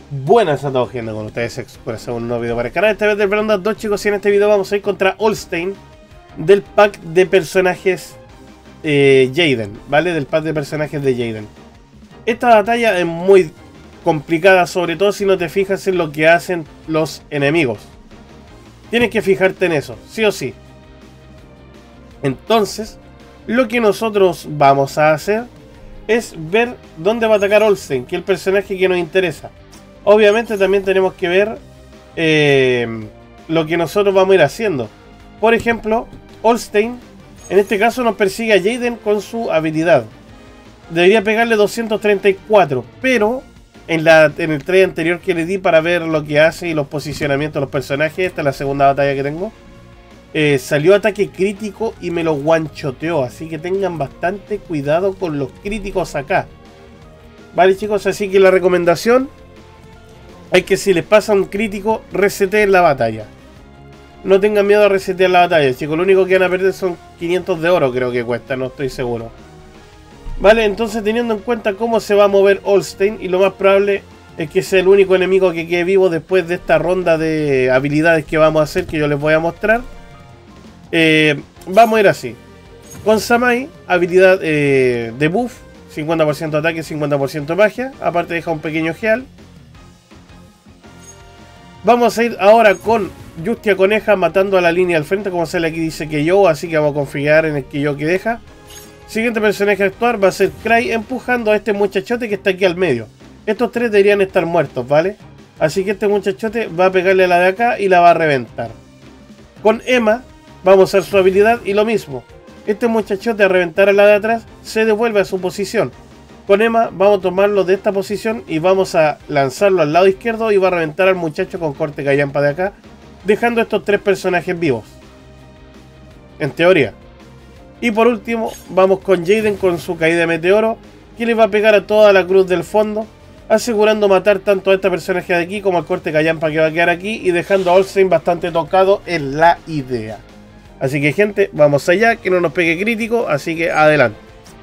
Buenas a todos, gente, con ustedes Express, un nuevo video para el canal. Esta vez del Veranda 2, chicos, y en este video vamos a ir contra Ornstein del pack de personajes Jaden, ¿vale? Del pack de personajes de Jaden. Esta batalla es muy complicada, sobre todo si no te fijas en lo que hacen los enemigos. Tienes que fijarte en eso, sí o sí. Entonces, lo que nosotros vamos a hacer es ver dónde va a atacar Ornstein, que es el personaje que nos interesa. Obviamente también tenemos que ver lo que nosotros vamos a ir haciendo. Por ejemplo, Ornstein, en este caso nos persigue a Jaden con su habilidad. Debería pegarle 234, pero en el trade anterior que le di para ver lo que hace y los posicionamientos de los personajes, esta es la segunda batalla que tengo, salió ataque crítico y me lo one-shoteó. Así que tengan bastante cuidado con los críticos acá. Vale, chicos, así que la recomendación es que si les pasa un crítico, reseteen la batalla. No tengan miedo a resetear la batalla, chicos. Lo único que van a perder son 500 de oro, creo que cuesta, no estoy seguro. Vale, entonces teniendo en cuenta cómo se va a mover Ornstein, y lo más probable es que sea el único enemigo que quede vivo después de esta ronda de habilidades que vamos a hacer, que yo les voy a mostrar. Vamos a ir así. Con Samai, habilidad de buff, 50% ataque, 50% magia. Aparte deja un pequeño heal. Vamos a ir ahora con Justia Coneja matando a la línea al frente, como sale aquí dice que yo, así que vamos a configurar en el que yo que deja. Siguiente personaje a actuar va a ser Cry empujando a este muchachote que está aquí al medio. Estos tres deberían estar muertos, ¿vale? Así que este muchachote va a pegarle a la de acá y la va a reventar. Con Emma vamos a usar su habilidad y lo mismo. Este muchachote a reventar a la de atrás se devuelve a su posición. Con Emma vamos a tomarlo de esta posición y vamos a lanzarlo al lado izquierdo y va a reventar al muchacho con corte callampa de acá, dejando estos tres personajes vivos. En teoría. Y por último vamos con Jaden con su caída de meteoro, que le va a pegar a toda la cruz del fondo, asegurando matar tanto a este personaje de aquí como al corte callampa que va a quedar aquí y dejando a Ornstein bastante tocado en la idea. Así que, gente, vamos allá, que no nos pegue crítico, así que adelante.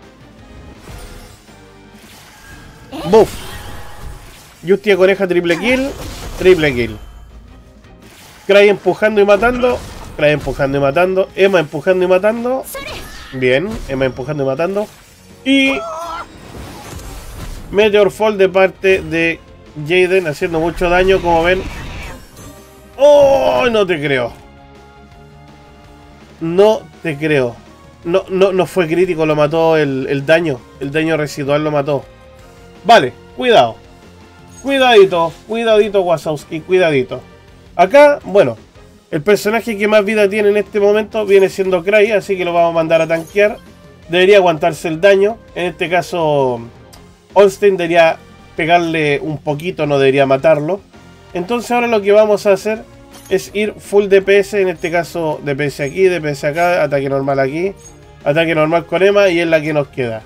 Buff. Justia Coneja triple kill. Triple kill. Cry empujando y matando. Cry empujando y matando. Emma empujando y matando. Bien, Emma empujando y matando. Y Meteor Fall de parte de Jaden haciendo mucho daño, como ven. ¡Oh! No te creo. No te creo. No fue crítico, lo mató el daño. El daño residual lo mató. Vale, cuidado. Cuidadito, cuidadito Wazowski, cuidadito. Acá, bueno, el personaje que más vida tiene en este momento viene siendo Cry, así que lo vamos a mandar a tanquear. Debería aguantarse el daño. En este caso, Ornstein debería pegarle un poquito, no debería matarlo. Entonces ahora lo que vamos a hacer es ir full DPS, en este caso DPS aquí, DPS acá, ataque normal aquí, ataque normal con Emma y es la que nos queda.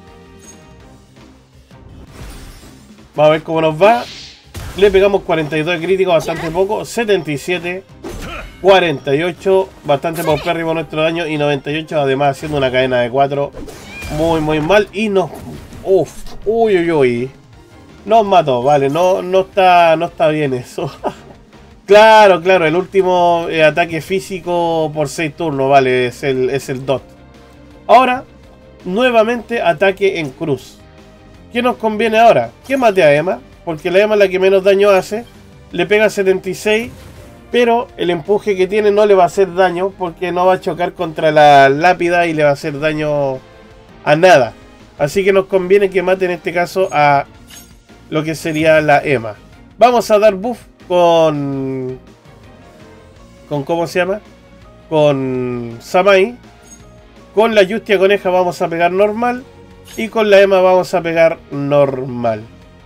Vamos a ver cómo nos va. Le pegamos 42 de crítico, bastante poco. 77, 48, bastante paupérrimo nuestro daño. Y 98, además haciendo una cadena de 4. Muy mal. Y nos... Uy. Nos mató, vale. No está bien eso. Claro, el último ataque físico por 6 turnos, vale. Es el DOT. Ahora, nuevamente ataque en cruz. ¿Qué nos conviene ahora? Que mate a Emma, porque la Emma es la que menos daño hace. Le pega 76, pero el empuje que tiene no le va a hacer daño, porque no va a chocar contra la lápida y le va a hacer daño a nada. Así que nos conviene que mate en este caso a lo que sería la Emma. Vamos a dar buff con ¿cómo se llama? Con Samai. Con la Justia Coneja vamos a pegar normal. Y con la Emma vamos a pegar normal.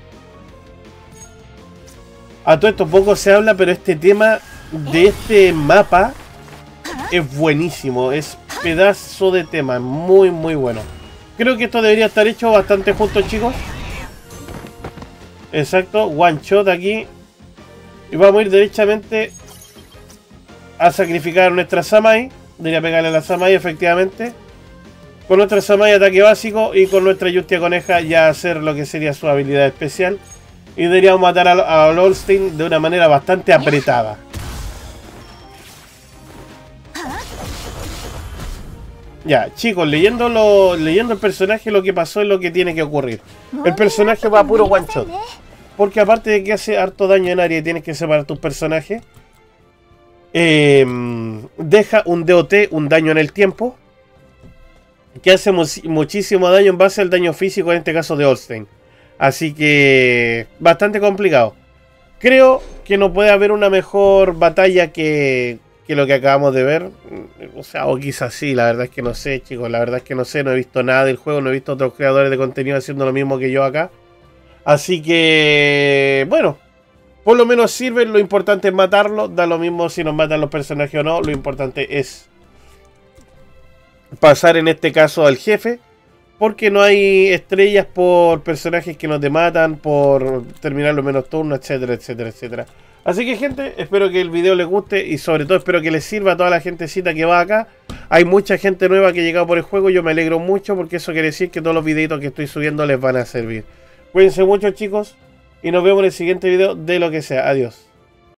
A todo esto poco se habla, pero este tema de este mapa es buenísimo. Es pedazo de tema, muy bueno. Creo que esto debería estar hecho bastante justo, chicos. Exacto, one shot aquí. Y vamos a ir derechamente a sacrificar a nuestra Samai. Debería pegarle a la Samai, efectivamente. Con nuestra Samai ataque básico y con nuestra Justia Coneja ya hacer lo que sería su habilidad especial. Y deberíamos matar a Olstein de una manera bastante apretada. Ya, chicos, leyendo el personaje, lo que pasó es lo que tiene que ocurrir. El personaje va a puro one shot. Porque aparte de que hace harto daño en área y tienes que separar tus personajes, deja un DOT, un daño en el tiempo, que hace muchísimo daño en base al daño físico, en este caso de Olstein. Así que bastante complicado. Creo que no puede haber una mejor batalla que lo que acabamos de ver. O sea, o quizás sí, la verdad es que no sé, chicos. La verdad es que no sé, no he visto nada del juego, no he visto otros creadores de contenido haciendo lo mismo que yo acá. Así que, bueno, por lo menos sirven, lo importante es matarlo. Da lo mismo si nos matan los personajes o no, lo importante es pasar en este caso al jefe. Porque no hay estrellas por personajes que no te matan, por terminar los menos turnos, etcétera, etcétera, etcétera. Así que, gente, espero que el video les guste y sobre todo espero que les sirva a toda la gentecita que va acá. Hay mucha gente nueva que ha llegado por el juego, yo me alegro mucho porque eso quiere decir que todos los videitos que estoy subiendo les van a servir. Cuídense mucho, chicos, y nos vemos en el siguiente video de lo que sea. Adiós.